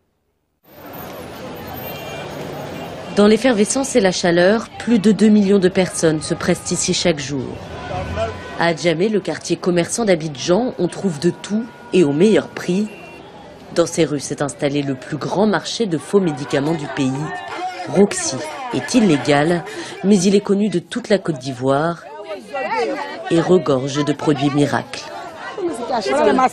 Speaker 10: Dans l'effervescence et la chaleur, plus de deux millions de personnes se pressent ici chaque jour. À Adjamé, le quartier commerçant d'Abidjan, on trouve de tout et au meilleur prix. Dans ces rues s'est installé le plus grand marché de faux médicaments du pays. Roxy est illégal, mais il est connu de toute la Côte d'Ivoire et regorge de produits miracles.
Speaker 11: Il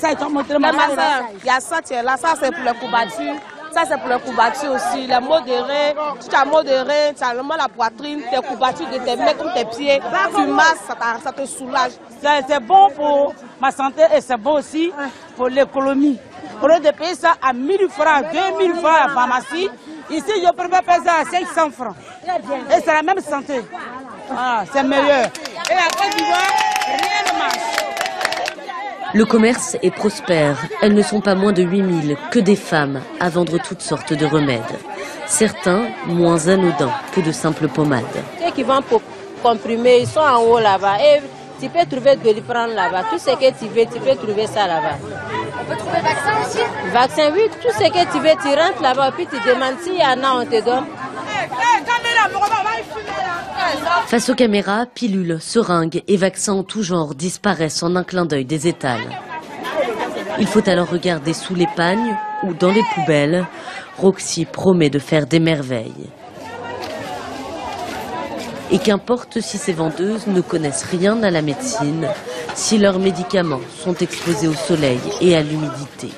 Speaker 11: y a ça, là, ça c'est pour les courbatures, ça c'est pour les courbatures aussi, les maux de rein, tu as maux de rein, tu as le mal à la poitrine, tes courbatures de tes mains comme tes pieds, tu masses, ça, ça te soulage.
Speaker 12: C'est bon pour ma santé et c'est bon aussi pour l'économie. Au lieu de payer ça à mille francs, deux mille francs à la pharmacie, ici je préfère payer ça à cinq cents francs. Et c'est la même santé. Voilà, c'est meilleur. Et la Côte d'Ivoire, rien ne marche.
Speaker 10: Le commerce est prospère. Elles ne sont pas moins de huit mille que des femmes à vendre toutes sortes de remèdes. Certains moins anodins que de simples pommades.
Speaker 11: Ceux qui vendent pour comprimer, ils sont en haut là-bas. Et tu peux trouver de l'Ifran là-bas. Tout ce que tu veux, tu peux trouver ça là-bas.
Speaker 13: On peut trouver vaccin aussi?
Speaker 11: Vaccin, oui. Tout ce que tu veux, tu rentres là-bas. Puis tu demandes s'il y en a, on te donne.
Speaker 10: Face aux caméras, pilules, seringues et vaccins en tout genre disparaissent en un clin d'œil des étals. Il faut alors regarder sous les pagnes ou dans les poubelles. Roxy promet de faire des merveilles. Et qu'importe si ces vendeuses ne connaissent rien à la médecine, si leurs médicaments sont exposés au soleil et à l'humidité.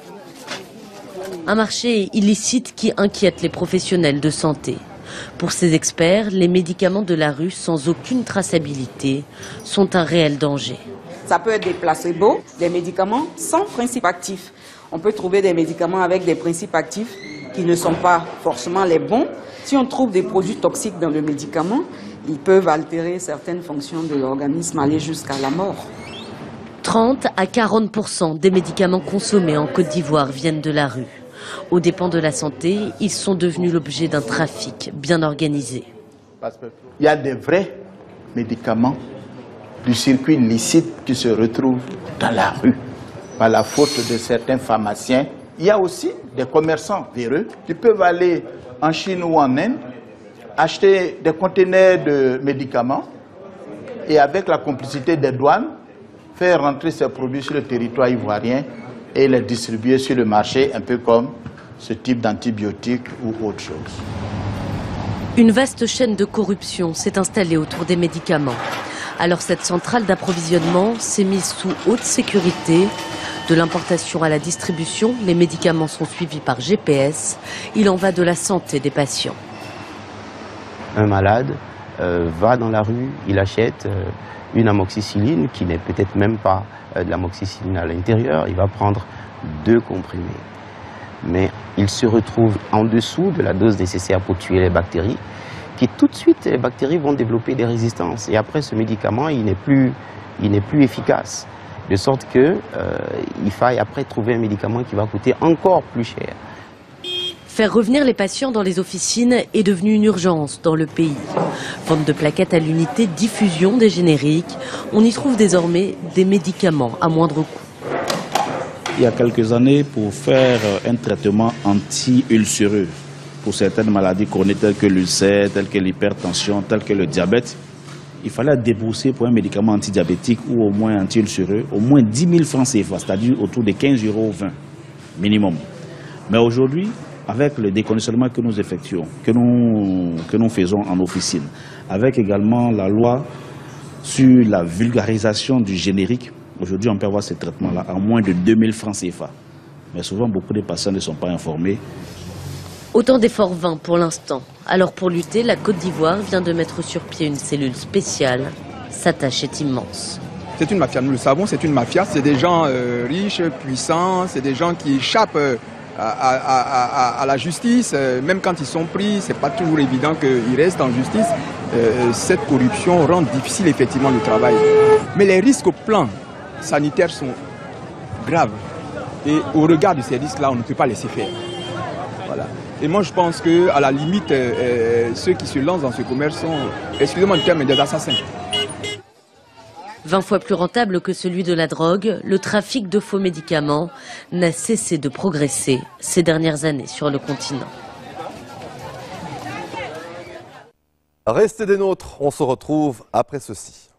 Speaker 10: Un marché illicite qui inquiète les professionnels de santé. Pour ces experts, les médicaments de la rue sans aucune traçabilité sont un réel danger.
Speaker 14: Ça peut être des placebos, des médicaments sans principe actif. On peut trouver des médicaments avec des principes actifs qui ne sont pas forcément les bons. Si on trouve des produits toxiques dans le médicament, ils peuvent altérer certaines fonctions de l'organisme, aller jusqu'à la mort.
Speaker 10: trente à quarante pour cent des médicaments consommés en Côte d'Ivoire viennent de la rue. Aux dépens de la santé, ils sont devenus l'objet d'un trafic bien organisé.
Speaker 15: Il y a des vrais médicaments du circuit illicite qui se retrouvent dans la rue par la faute de certains pharmaciens. Il y a aussi des commerçants véreux qui peuvent aller en Chine ou en Inde, acheter des conteneurs de médicaments et avec la complicité des douanes, faire rentrer ces produits sur le territoire ivoirien et les distribuer sur le marché, un peu comme ce type d'antibiotiques ou autre chose.
Speaker 10: Une vaste chaîne de corruption s'est installée autour des médicaments. Alors cette centrale d'approvisionnement s'est mise sous haute sécurité. De l'importation à la distribution, les médicaments sont suivis par G P S. Il en va de la santé des patients.
Speaker 29: Un malade
Speaker 3: euh, va dans la rue, il achète euh, une amoxicilline qui n'est peut-être même pas euh, de l'amoxicilline à l'intérieur, il va prendre deux comprimés. Mais il se retrouve en dessous de la dose nécessaire pour tuer les bactéries, qui tout de suite, les bactéries vont développer des résistances. Et après, ce médicament, il n'est plus, il n'est plus efficace. De sorte qu'il euh, faille après trouver un médicament qui va coûter encore plus cher.
Speaker 10: Faire revenir les patients dans les officines est devenu une urgence dans le pays. Vente de plaquettes à l'unité, diffusion des génériques. On y trouve désormais des médicaments à moindre coût.
Speaker 9: Il y a quelques années, pour faire un traitement anti-ulcéreux pour certaines maladies chroniques telles que l'ulcère, telles que l'hypertension, telles que le diabète, il fallait débourser pour un médicament antidiabétique ou au moins anti-ulcéreux au moins dix mille francs C F A, c'est-à-dire autour de quinze euros vingt minimum. Mais aujourd'hui, avec le déconditionnement que nous effectuons, que nous, que nous faisons en officine, avec également la loi sur la vulgarisation du générique, aujourd'hui on peut avoir ce traitement-là à moins de deux mille francs C F A. Mais souvent, beaucoup de patients ne sont pas informés.
Speaker 10: Autant d'efforts vains pour l'instant. Alors pour lutter, la Côte d'Ivoire vient de mettre sur pied une cellule spéciale. Sa tâche est immense.
Speaker 16: C'est une mafia, nous le savons, c'est une mafia. C'est des gens euh, riches, puissants, c'est des gens qui échappent euh, à, à, à, à la justice. Euh, même quand ils sont pris, c'est pas toujours évident qu'ils restent en justice. Euh, cette corruption rend difficile effectivement le travail. Mais les risques au plan sanitaire sont graves. Et au regard de ces risques-là, on ne peut pas laisser faire. Voilà. Et moi, je pense qu'à la limite, euh, euh, ceux qui se lancent dans ce commerce sont, excusez-moi le terme, des assassins.
Speaker 10: vingt fois plus rentable que celui de la drogue, le trafic de faux médicaments n'a cessé de progresser ces dernières années sur le continent.
Speaker 1: Restez des nôtres, on se retrouve après ceci.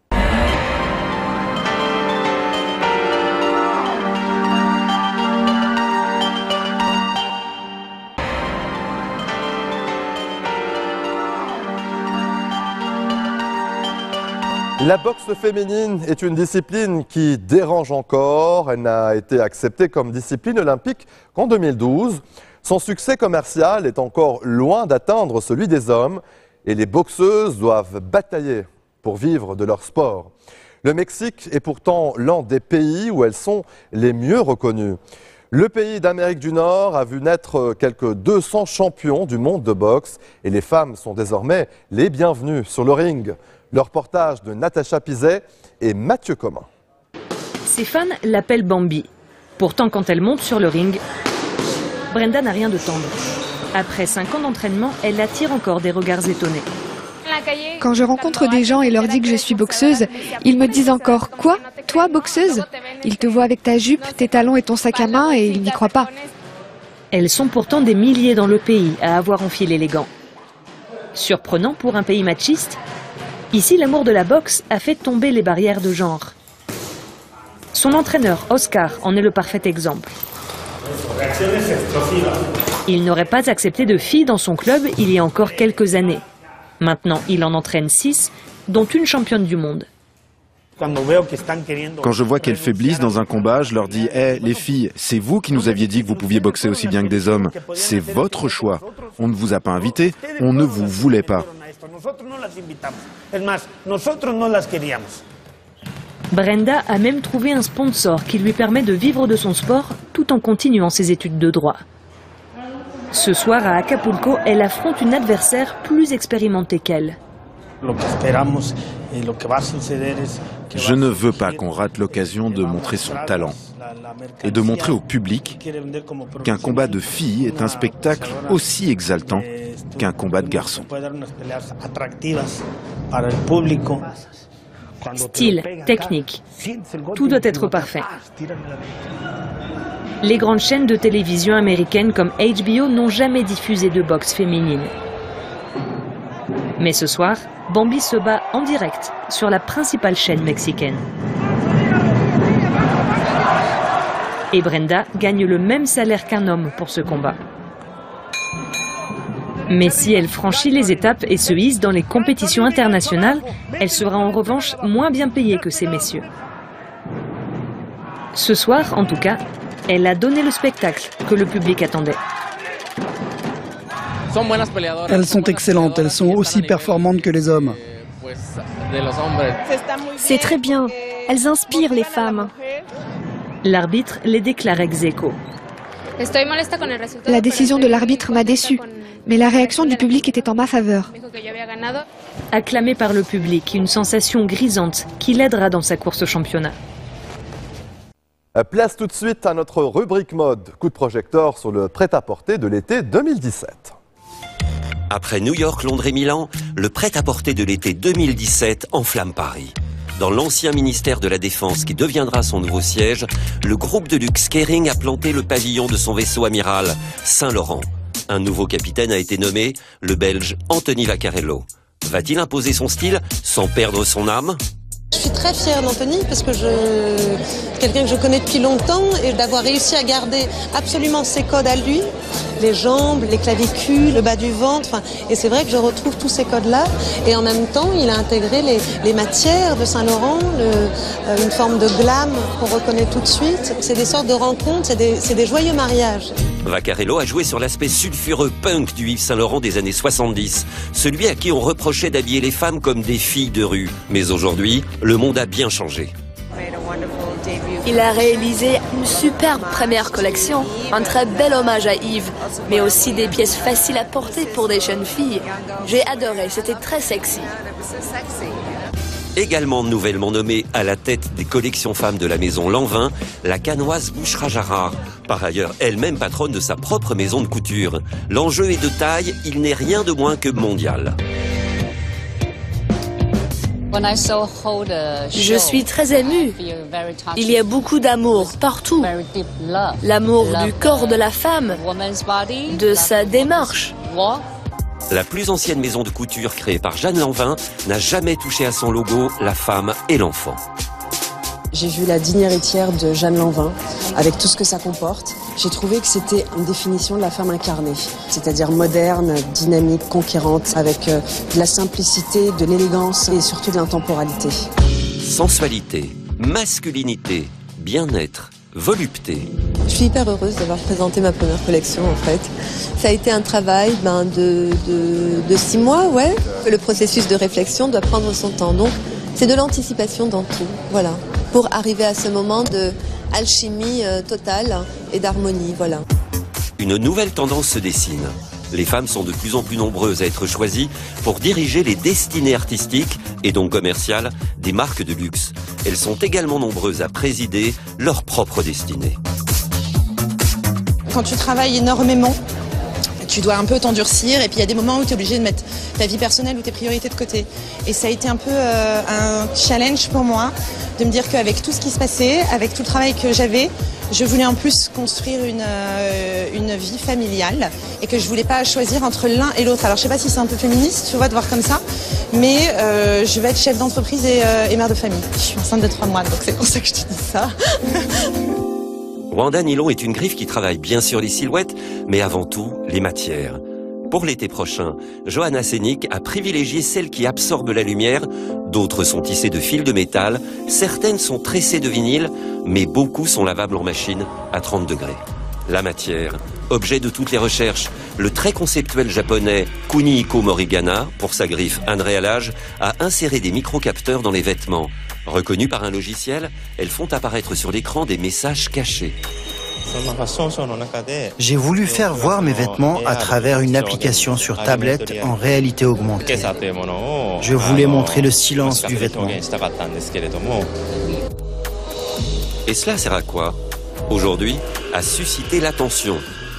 Speaker 1: La boxe féminine est une discipline qui dérange encore. Elle n'a été acceptée comme discipline olympique qu'en deux mille douze. Son succès commercial est encore loin d'atteindre celui des hommes et les boxeuses doivent batailler pour vivre de leur sport. Le Mexique est pourtant l'un des pays où elles sont les mieux reconnues. Le pays d'Amérique du Nord a vu naître quelques deux cents champions du monde de boxe et les femmes sont désormais les bienvenues sur le ring. Le reportage de Natacha Pizet et Mathieu Comin.
Speaker 18: Ses fans l'appellent Bambi. Pourtant, quand elle monte sur le ring, Brenda n'a rien de tendre. Après cinq ans d'entraînement, elle attire encore des regards étonnés.
Speaker 19: Quand je rencontre des gens et leur dis que je suis boxeuse, ils me disent encore « Quoi? Toi, boxeuse ?» Ils te voient avec ta jupe, tes talons et ton sac à main et ils n'y croient pas.
Speaker 18: Elles sont pourtant des milliers dans le pays à avoir enfilé les gants. Surprenant pour un pays machiste? Ici, l'amour de la boxe a fait tomber les barrières de genre. Son entraîneur, Oscar, en est le parfait exemple. Il n'aurait pas accepté de filles dans son club il y a encore quelques années. Maintenant, il en entraîne six, dont une championne du monde.
Speaker 20: Quand je vois qu'elles faiblissent dans un combat, je leur dis « Hé, les filles, c'est vous qui nous aviez dit que vous pouviez boxer aussi bien que des hommes. C'est votre choix. On ne vous a pas invité, on ne vous voulait pas. »
Speaker 18: Brenda a même trouvé un sponsor qui lui permet de vivre de son sport tout en continuant ses études de droit. Ce soir à Acapulco, elle affronte une adversaire plus expérimentée qu'elle.
Speaker 20: Je ne veux pas qu'on rate l'occasion de montrer son talent et de montrer au public qu'un combat de filles est un spectacle aussi exaltant qu'un combat de garçons.
Speaker 18: Style, technique, tout doit être parfait. Les grandes chaînes de télévision américaines comme H B O n'ont jamais diffusé de boxe féminine. Mais ce soir, Bambi se bat en direct sur la principale chaîne mexicaine. Et Brenda gagne le même salaire qu'un homme pour ce combat. Mais si elle franchit les étapes et se hisse dans les compétitions internationales, elle sera en revanche moins bien payée que ces messieurs. Ce soir, en tout cas, elle a donné le spectacle que le public attendait.
Speaker 21: Elles sont excellentes, elles sont aussi performantes que les hommes.
Speaker 5: C'est très bien. Elles inspirent les femmes.
Speaker 18: L'arbitre les déclare ex aequo.
Speaker 19: La décision de l'arbitre m'a déçue, mais la réaction du public était en ma faveur.
Speaker 18: Acclamé par le public, une sensation grisante qui l'aidera dans sa course au championnat.
Speaker 1: Place tout de suite à notre rubrique mode. Coup de projecteur sur le prêt-à-porter de l'été deux mille dix-sept.
Speaker 6: Après New York, Londres et Milan, le prêt-à-porter de l'été deux mille dix-sept enflamme Paris. Dans l'ancien ministère de la Défense qui deviendra son nouveau siège, le groupe de luxe Kering a planté le pavillon de son vaisseau amiral, Saint-Laurent. Un nouveau capitaine a été nommé, le Belge Anthony Vaccarello. Va-t-il imposer son style sans perdre son âme ?
Speaker 8: Je suis très fière d'Anthony parce que je quelqu'un que je connais depuis longtemps et d'avoir réussi à garder absolument ses codes à lui, les jambes, les clavicules, le bas du ventre. Enfin, et c'est vrai que je retrouve tous ces codes-là. Et en même temps, il a intégré les, les matières de Saint-Laurent, euh, une forme de glam qu'on reconnaît tout de suite. C'est des sortes de rencontres, c'est des, c'est des joyeux mariages.
Speaker 6: Vaccarello a joué sur l'aspect sulfureux punk du Yves Saint-Laurent des années soixante-dix, celui à qui on reprochait d'habiller les femmes comme des filles de rue. Mais aujourd'hui, le monde a bien changé.
Speaker 17: Il a réalisé une superbe première collection, un très bel hommage à Yves, mais aussi des pièces faciles à porter pour des jeunes filles. J'ai adoré, c'était très sexy.
Speaker 6: Également nouvellement nommée à la tête des collections femmes de la maison Lanvin, la Canoise Bouchra Jarrard. Par ailleurs, elle-même patronne de sa propre maison de couture. L'enjeu est de taille, il n'est rien de moins que mondial.
Speaker 17: Je suis très émue. Il y a beaucoup d'amour partout. L'amour du corps de la femme, de sa démarche.
Speaker 6: La plus ancienne maison de couture créée par Jeanne Lanvin n'a jamais touché à son logo la femme et l'enfant.
Speaker 21: J'ai vu la digne héritière de Jeanne Lanvin, avec tout ce que ça comporte. J'ai trouvé que c'était une définition de la femme incarnée, c'est-à-dire moderne, dynamique, conquérante, avec de la simplicité, de l'élégance et surtout de l'intemporalité.
Speaker 6: Sensualité, masculinité, bien-être, volupté.
Speaker 8: Je suis hyper heureuse d'avoir présenté ma première collection en fait. Ça a été un travail ben, de, de, de six mois, ouais. Le processus de réflexion doit prendre son temps, donc c'est de l'anticipation dans tout, voilà. Pour arriver à ce moment de alchimie euh, totale et d'harmonie, voilà.
Speaker 6: Une nouvelle tendance se dessine. Les femmes sont de plus en plus nombreuses à être choisies pour diriger les destinées artistiques et donc commerciales des marques de luxe. Elles sont également nombreuses à présider leur propre destinée.
Speaker 22: Quand tu travailles énormément, tu dois un peu t'endurcir et puis il y a des moments où tu es obligé de mettre ta vie personnelle ou tes priorités de côté. Et ça a été un peu euh, un challenge pour moi de me dire qu'avec tout ce qui se passait, avec tout le travail que j'avais, je voulais en plus construire une, euh, une vie familiale et que je voulais pas choisir entre l'un et l'autre. Alors je sais pas si c'est un peu féministe, tu vois, de voir comme ça, mais euh, je vais être chef d'entreprise et, euh, et mère de famille. Je suis enceinte de trois mois, donc c'est pour ça que je te dis ça.
Speaker 6: Wanda Nylon est une griffe qui travaille bien sûr les silhouettes, mais avant tout les matières. Pour l'été prochain, Johanna Senik a privilégié celles qui absorbent la lumière, d'autres sont tissées de fils de métal, certaines sont tressées de vinyle, mais beaucoup sont lavables en machine à trente degrés. La matière, objet de toutes les recherches, le très conceptuel japonais Kunihiko Morigana, pour sa griffe un réalage, a inséré des microcapteurs dans les vêtements. Reconnues par un logiciel, elles font apparaître sur l'écran des messages cachés.
Speaker 23: J'ai voulu faire voir mes vêtements à travers une application sur tablette en réalité augmentée. Je voulais montrer le silence du vêtement.
Speaker 6: Et cela sert à quoi? Aujourd'hui, à susciter l'attention.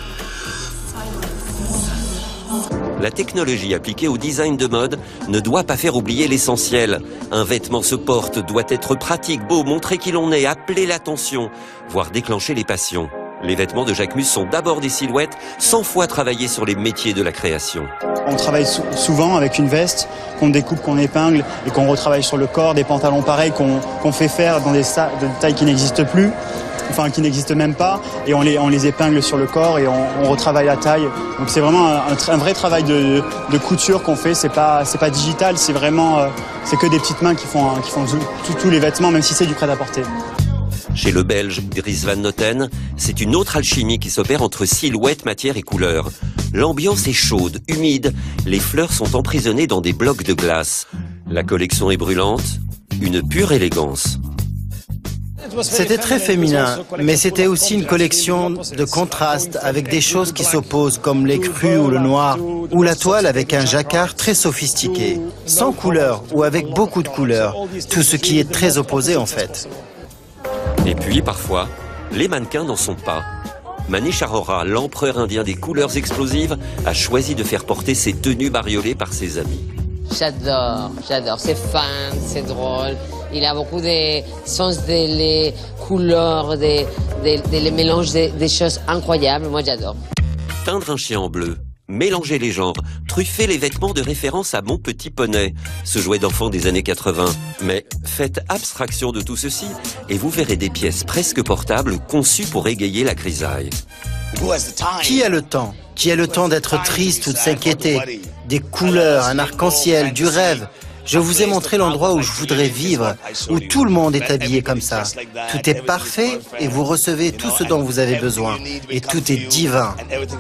Speaker 6: La technologie appliquée au design de mode ne doit pas faire oublier l'essentiel. Un vêtement se porte, doit être pratique, beau, montrer qui l'on est, appeler l'attention, voire déclencher les passions. Les vêtements de Jacquemus sont d'abord des silhouettes, cent fois travaillés sur les métiers de la création.
Speaker 24: On travaille sou souvent avec une veste qu'on découpe, qu'on épingle et qu'on retravaille sur le corps, des pantalons pareils qu'on qu'on fait faire dans des, de tailles qui n'existent plus, enfin qui n'existent même pas, et on les, on les épingle sur le corps et on, on retravaille la taille. Donc c'est vraiment un, un, un vrai travail de, de couture qu'on fait, c'est pas, c'est pas digital, c'est vraiment, euh, c'est que des petites mains qui font, qui font tous les vêtements, même si c'est du prêt-à-porter.
Speaker 6: Chez le Belge Dries Van Noten, c'est une autre alchimie qui s'opère entre silhouette, matière et couleur. L'ambiance est chaude, humide, les fleurs sont emprisonnées dans des blocs de glace. La collection est brûlante, une pure élégance.
Speaker 23: C'était très féminin, mais c'était aussi une collection de contrastes avec des choses qui s'opposent comme les crus ou le noir, ou la toile avec un jacquard très sophistiqué, sans couleur ou avec beaucoup de couleurs, tout ce qui est très opposé en fait.
Speaker 6: Et puis, parfois, les mannequins n'en sont pas. Manish Arora, l'empereur indien des couleurs explosives, a choisi de faire porter ses tenues bariolées par ses amis.
Speaker 2: J'adore, j'adore, c'est fun, c'est drôle. Il a beaucoup de sens des couleurs, des, des, des mélanges des, des choses incroyables. Moi, j'adore.
Speaker 6: Teindre un chien en bleu, mélanger les genres, truffer les vêtements de référence à Mon Petit Poney, ce jouet d'enfant des années quatre-vingt. Mais faites abstraction de tout ceci et vous verrez des pièces presque portables conçues pour égayer la grisaille.
Speaker 23: Qui a le temps? Qui a le temps d'être triste ou de s'inquiéter? Des couleurs, un arc-en-ciel, du rêve. Je vous ai montré l'endroit où je voudrais vivre, où tout le monde est habillé comme ça. Tout est parfait et vous recevez tout ce dont vous avez besoin. Et tout est divin.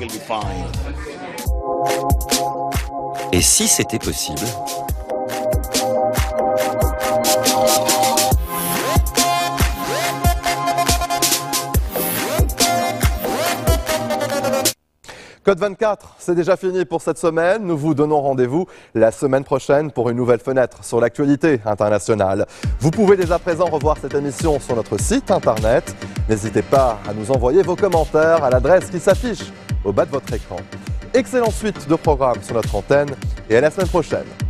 Speaker 6: Et si c'était possible ?
Speaker 1: Code vingt-quatre, c'est déjà fini pour cette semaine. Nous vous donnons rendez-vous la semaine prochaine pour une nouvelle fenêtre sur l'actualité internationale. Vous pouvez dès à présent revoir cette émission sur notre site internet. N'hésitez pas à nous envoyer vos commentaires à l'adresse qui s'affiche au bas de votre écran. Excellente suite de programmes sur notre antenne et à la semaine prochaine.